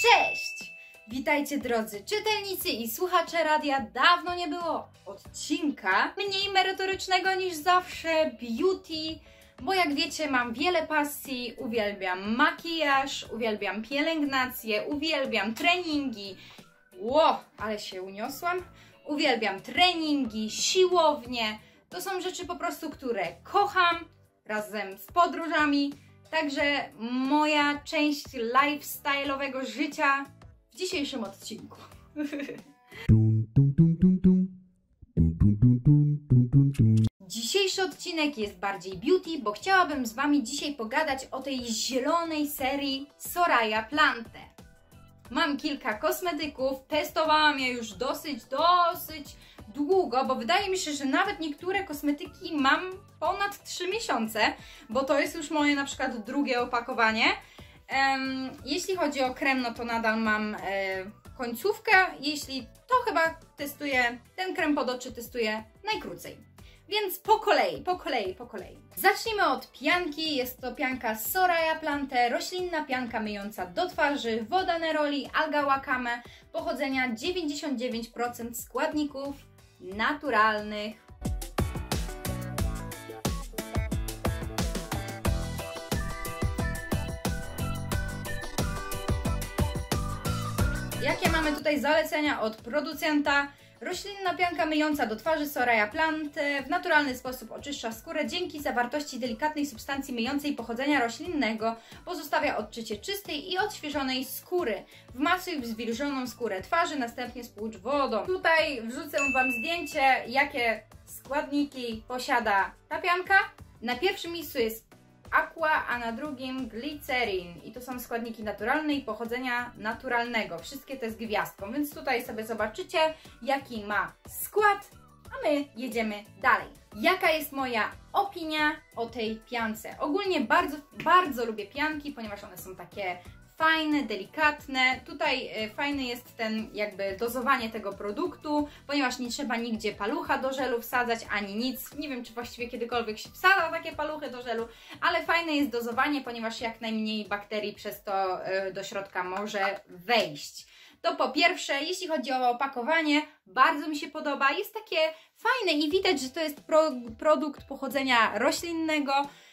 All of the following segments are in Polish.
Cześć! Witajcie drodzy czytelnicy i słuchacze radia. Dawno nie było odcinka mniej merytorycznego niż zawsze beauty, bo jak wiecie mam wiele pasji, uwielbiam makijaż, uwielbiam pielęgnację, uwielbiam treningi. Ło, ale się uniosłam. Uwielbiam treningi, siłownie. To są rzeczy po prostu, które kocham razem z podróżami. Także moja część lifestyle'owego życia w dzisiejszym odcinku. Dzisiejszy odcinek jest bardziej beauty, bo chciałabym z Wami dzisiaj pogadać o tej zielonej serii Soraya Plante. Mam kilka kosmetyków, testowałam je już dosyć długo, bo wydaje mi się, że nawet niektóre kosmetyki mam ponad 3 miesiące, bo to jest już moje na przykład drugie opakowanie. Jeśli chodzi o krem, no to nadal mam końcówkę, jeśli to chyba testuję, ten krem pod oczy testuję najkrócej. Więc po kolei. Zacznijmy od pianki. Jest to pianka Soraya Plante, roślinna pianka myjąca do twarzy, woda neroli, alga wakame, pochodzenia 99% składników naturalnych. Jakie mamy tutaj zalecenia od producenta? Roślinna pianka myjąca do twarzy Soraya Plante w naturalny sposób oczyszcza skórę dzięki zawartości delikatnej substancji myjącej pochodzenia roślinnego. Pozostawia odczucie czystej i odświeżonej skóry. Wmasuj w zwilżoną skórę twarzy, następnie spłucz wodą. Tutaj wrzucę Wam zdjęcie, jakie składniki posiada ta pianka. Na pierwszym miejscu jest aqua, a na drugim glicerin. I to są składniki naturalne i pochodzenia naturalnego. Wszystkie te z gwiazdką, więc tutaj sobie zobaczycie, jaki ma skład, a my jedziemy dalej. Jaka jest moja opinia o tej piance? Ogólnie bardzo lubię pianki, ponieważ one są takie fajne, delikatne. Tutaj fajny jest ten jakby dozowanie tego produktu, ponieważ nie trzeba nigdzie palucha do żelu wsadzać, ani nic. Nie wiem, czy właściwie kiedykolwiek się wsadza takie paluchy do żelu, ale fajne jest dozowanie, ponieważ jak najmniej bakterii przez to do środka może wejść. To po pierwsze, jeśli chodzi o opakowanie, bardzo mi się podoba. Jest takie fajne i widać, że to jest produkt pochodzenia roślinnego.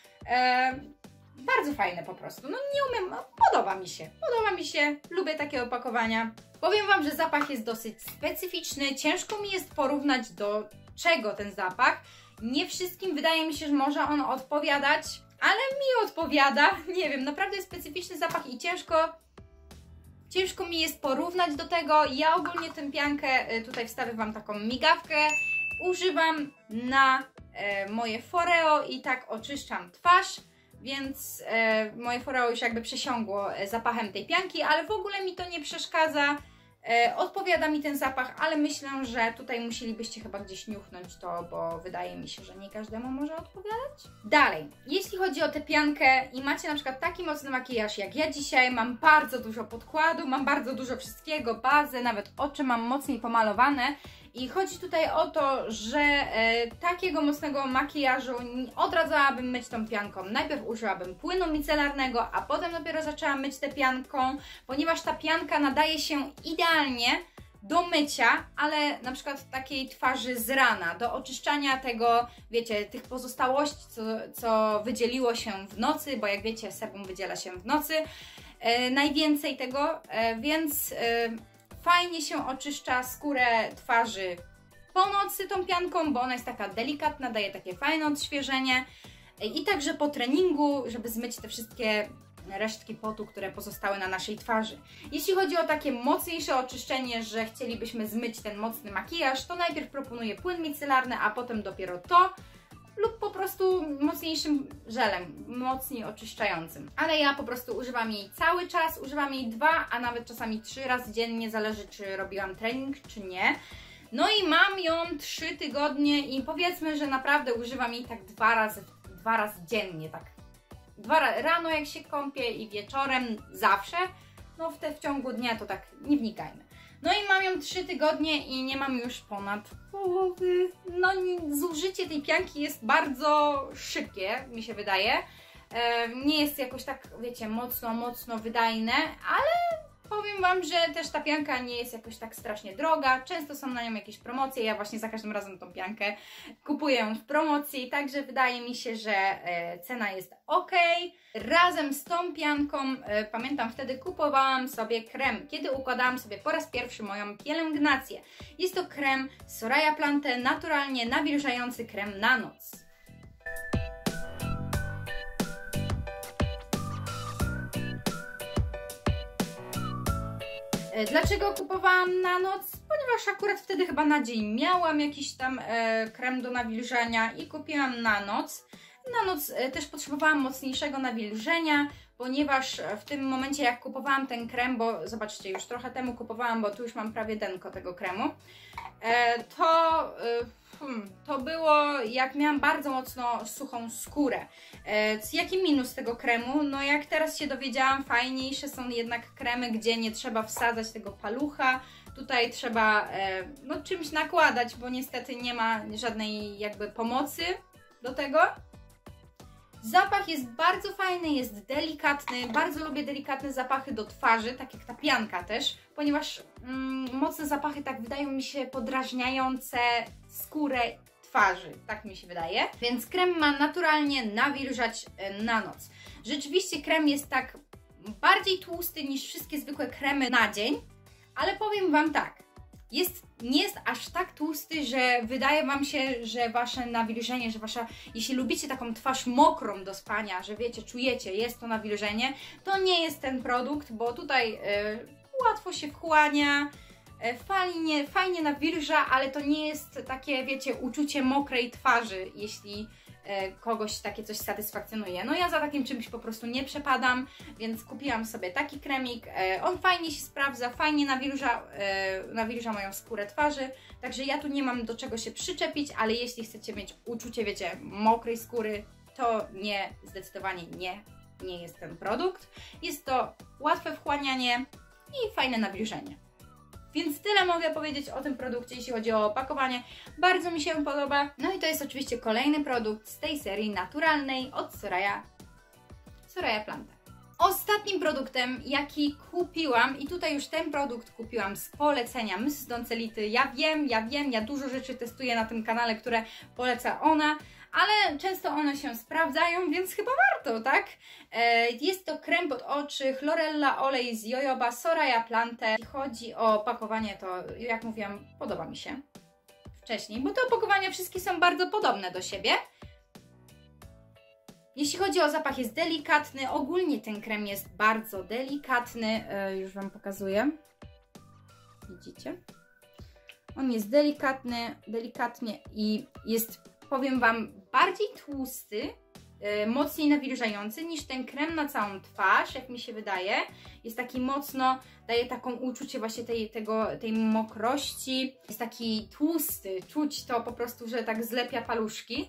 Bardzo fajne po prostu, no nie umiem, podoba mi się, lubię takie opakowania. Powiem Wam, że zapach jest dosyć specyficzny, ciężko mi jest porównać do czego ten zapach. Nie wszystkim wydaje mi się, że może on odpowiadać, ale mi odpowiada, nie wiem, naprawdę jest specyficzny zapach i ciężko mi jest porównać do tego. Ja ogólnie tę piankę, tutaj wstawię Wam taką migawkę, używam na moje foreo i tak oczyszczam twarz. Więc moje foreo już jakby przesiągło zapachem tej pianki, ale w ogóle mi to nie przeszkadza. Odpowiada mi ten zapach, ale myślę, że tutaj musielibyście chyba gdzieś niuchnąć to, bo wydaje mi się, że nie każdemu może odpowiadać. Dalej, jeśli chodzi o tę piankę i macie na przykład taki mocny makijaż jak ja dzisiaj, mam bardzo dużo podkładu, mam bardzo dużo wszystkiego, bazę, nawet oczy mam mocniej pomalowane. I chodzi tutaj o to, że takiego mocnego makijażu odradzałabym myć tą pianką. Najpierw użyłabym płynu micelarnego, a potem dopiero zaczęłam myć tę pianką, ponieważ ta pianka nadaje się idealnie do mycia, ale na przykład takiej twarzy z rana, do oczyszczania tego, wiecie, tych pozostałości, co wydzieliło się w nocy, bo jak wiecie, sebum wydziela się w nocy, najwięcej tego, więc fajnie się oczyszcza skórę twarzy po nocy tą pianką, bo ona jest taka delikatna, daje takie fajne odświeżenie i także po treningu, żeby zmyć te wszystkie resztki potu, które pozostały na naszej twarzy. Jeśli chodzi o takie mocniejsze oczyszczenie, że chcielibyśmy zmyć ten mocny makijaż, to najpierw proponuję płyn micelarny, a potem dopiero to, lub po prostu mocniejszym żelem, mocniej oczyszczającym. Ale ja po prostu używam jej cały czas, używam jej 2, a nawet czasami 3 razy dziennie, zależy czy robiłam trening, czy nie. No i mam ją 3 tygodnie i powiedzmy, że naprawdę używam jej tak 2 razy dziennie, tak. Rano jak się kąpię i wieczorem zawsze, no w ciągu dnia to tak nie wnikajmy. No i mam ją 3 tygodnie i nie mam już ponad połowy. No zużycie tej pianki jest bardzo szybkie, mi się wydaje. Nie jest jakoś tak, wiecie, mocno wydajne, ale powiem Wam, Wam, że też ta pianka nie jest jakoś tak strasznie droga, często są na nią jakieś promocje, ja właśnie za każdym razem tą piankę kupuję ją w promocji, także wydaje mi się, że cena jest ok. Razem z tą pianką, pamiętam wtedy kupowałam sobie krem, kiedy układałam sobie po raz pierwszy moją pielęgnację. Jest to krem Soraya Plante, naturalnie nawilżający krem na noc. Dlaczego kupowałam na noc? Ponieważ akurat wtedy chyba na dzień miałam jakiś tam krem do nawilżania i kupiłam na noc. Na noc też potrzebowałam mocniejszego nawilżenia, ponieważ w tym momencie jak kupowałam ten krem, bo zobaczcie, już trochę temu kupowałam, bo tu już mam prawie denko tego kremu, to było jak miałam bardzo mocno suchą skórę. Jaki minus tego kremu? No jak teraz się dowiedziałam, fajniejsze są jednak kremy, gdzie nie trzeba wsadzać tego palucha. Tutaj trzeba no, czymś nakładać, bo niestety nie ma żadnej jakby pomocy do tego. Zapach jest bardzo fajny, jest delikatny, bardzo lubię delikatne zapachy do twarzy, tak jak ta pianka też, ponieważ mocne zapachy tak wydają mi się podrażniające skórę twarzy, tak mi się wydaje. Więc krem ma naturalnie nawilżać na noc. Rzeczywiście krem jest tak bardziej tłusty niż wszystkie zwykłe kremy na dzień, ale powiem Wam tak, nie jest aż tak tłusty, że wydaje Wam się, że Wasze nawilżenie, że jeśli lubicie taką twarz mokrą do spania, że wiecie, czujecie, jest to nawilżenie, to nie jest ten produkt, bo tutaj łatwo się wchłania, fajnie nawilża, ale to nie jest takie, wiecie, uczucie mokrej twarzy, jeśli kogoś takie coś satysfakcjonuje. No ja za takim czymś po prostu nie przepadam, więc kupiłam sobie taki kremik. On fajnie się sprawdza, fajnie nawilża moją skórę twarzy, także ja tu nie mam do czego się przyczepić, ale jeśli chcecie mieć uczucie, wiecie, mokrej skóry, to nie, zdecydowanie nie jest ten produkt. Jest to łatwe wchłanianie i fajne nawilżenie. Więc tyle mogę powiedzieć o tym produkcie, jeśli chodzi o opakowanie. Bardzo mi się podoba. No i to jest oczywiście kolejny produkt z tej serii naturalnej od Soraya Plante. Ostatnim produktem, jaki kupiłam, i tutaj już ten produkt kupiłam z polecenia Mrs. Doncelity. Ja dużo rzeczy testuję na tym kanale, które poleca ona, ale często one się sprawdzają, więc chyba warto, tak? Jest to krem pod oczy Chlorella Olej z Jojoba Soraya Plante. Jeśli chodzi o opakowanie, to jak mówiłam, podoba mi się wcześniej, bo te opakowania wszystkie są bardzo podobne do siebie. Jeśli chodzi o zapach, jest delikatny, ogólnie ten krem jest bardzo delikatny, już Wam pokazuję, widzicie? On jest delikatnie i jest, powiem Wam, bardziej tłusty, mocniej nawilżający niż ten krem na całą twarz, jak mi się wydaje. Jest taki mocno, daje taką uczucie właśnie tej mokrości, jest taki tłusty, czuć to po prostu, że tak zlepia paluszki.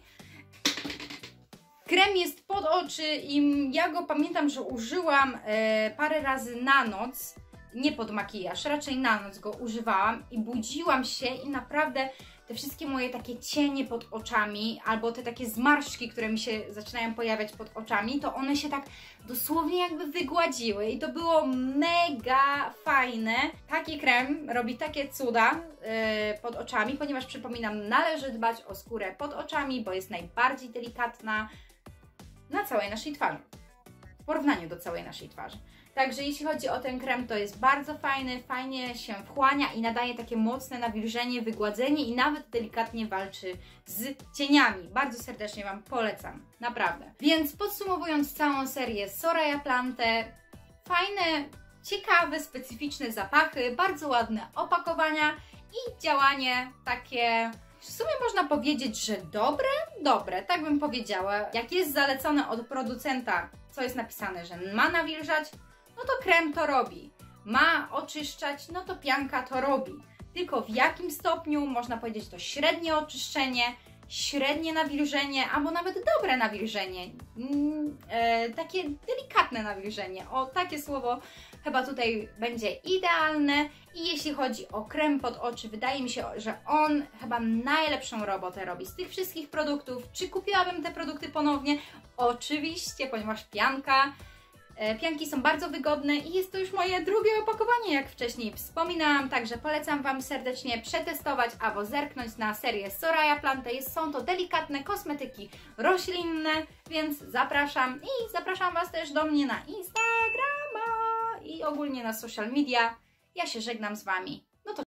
Krem jest pod oczy i ja go pamiętam, że użyłam parę razy na noc, nie pod makijaż, raczej na noc go używałam i budziłam się i naprawdę te wszystkie moje takie cienie pod oczami albo te takie zmarszczki, które mi się zaczynają pojawiać pod oczami, to one się tak dosłownie jakby wygładziły i to było mega fajne. Taki krem robi takie cuda pod oczami, ponieważ przypominam, należy dbać o skórę pod oczami, bo jest najbardziej delikatna na całej naszej twarzy, w porównaniu do całej naszej twarzy. Także jeśli chodzi o ten krem, to jest bardzo fajny, fajnie się wchłania i nadaje takie mocne nawilżenie, wygładzenie i nawet delikatnie walczy z cieniami. Bardzo serdecznie Wam polecam, naprawdę. Więc podsumowując całą serię Soraya Plante, fajne, ciekawe, specyficzne zapachy, bardzo ładne opakowania i działanie takie, w sumie można powiedzieć, że dobre, tak bym powiedziała. Jak jest zalecone od producenta, co jest napisane, że ma nawilżać, no to krem to robi. Ma oczyszczać, no to pianka to robi. Tylko w jakim stopniu, można powiedzieć, to średnie oczyszczenie, średnie nawilżenie, albo nawet dobre nawilżenie. Takie delikatne nawilżenie. O, takie słowo chyba tutaj będzie idealne. I jeśli chodzi o krem pod oczy, wydaje mi się, że on chyba najlepszą robotę robi z tych wszystkich produktów. Czy kupiłabym te produkty ponownie? Oczywiście, ponieważ pianka Pianki są bardzo wygodne i jest to już moje drugie opakowanie, jak wcześniej wspominałam, także polecam Wam serdecznie przetestować albo zerknąć na serię Soraya Plante. Są to delikatne kosmetyki roślinne, więc zapraszam i zapraszam Was też do mnie na Instagrama i ogólnie na social media. Ja się żegnam z Wami.